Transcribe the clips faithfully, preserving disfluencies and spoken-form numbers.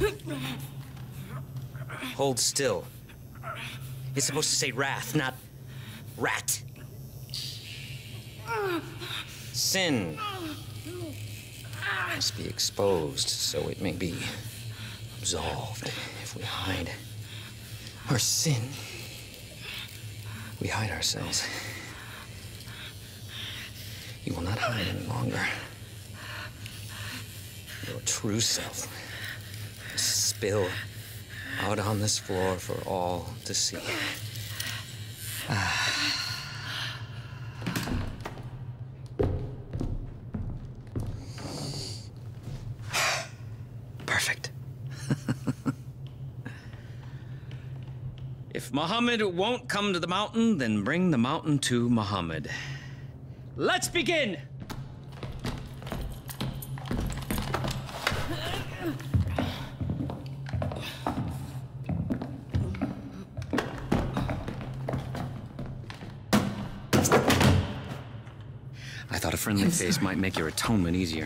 Hold still. It's supposed to say wrath, not rat. Sin must be exposed so it may be absolved. If we hide our sin, we hide ourselves. You will not hide any longer. Your true self will spill out on this floor for all to see. Ah. Perfect. If Muhammad won't come to the mountain, then bring the mountain to Muhammad. Let's begin! I thought a friendly face might make your atonement easier.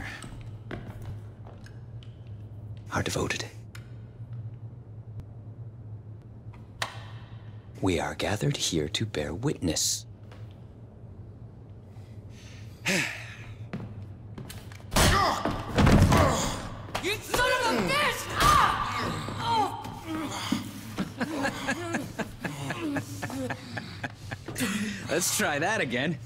Are devoted. We are gathered here to bear witness. You son of a bitch! Ah! Let's try that again.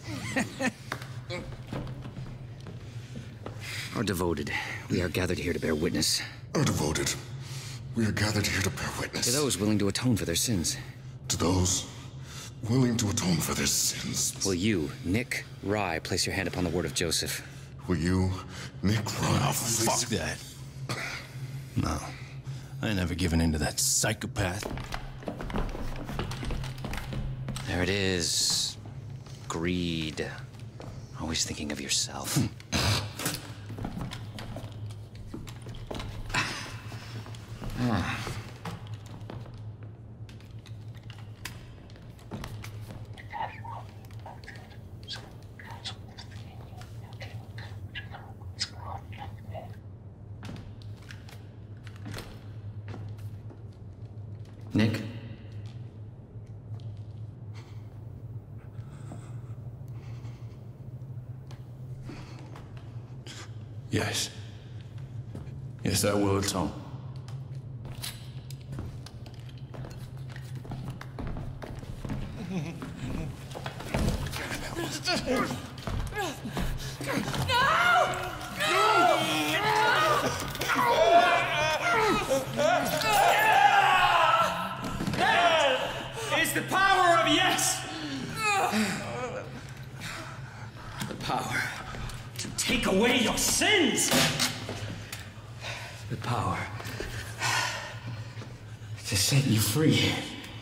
Are devoted. We are gathered here to bear witness. Are devoted. We are gathered here to bear witness. To those willing to atone for their sins. To those willing to atone for their sins. Will you, Nick Rye, place your hand upon the word of Joseph? Will you, Nick Rye? Oh, fuck that. No. I ain't never given in to that psychopath. There it is. Greed. Always thinking of yourself. Ah. Nick? Yes. Yes, I will atone. It's the power of yes! The power To take away your sins! The power to set you free.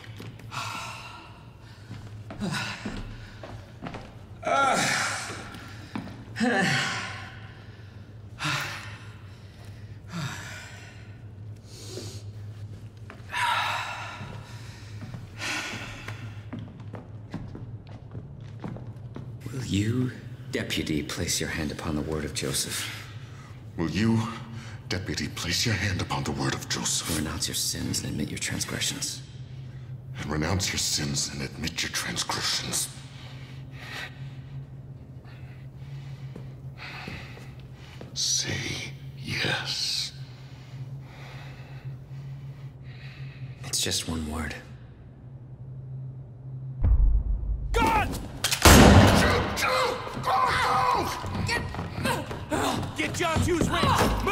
Will you, deputy, place your hand upon the word of Joseph? Will you, deputy, place your hand upon the word of Joseph? Renounce your sins and admit your transgressions. And renounce your sins and admit your transgressions. Say yes. It's just one word. God! Get... Get John Two's range!